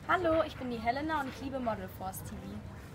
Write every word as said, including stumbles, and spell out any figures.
Hallo, ich bin die Helena und ich liebe Model Force T V.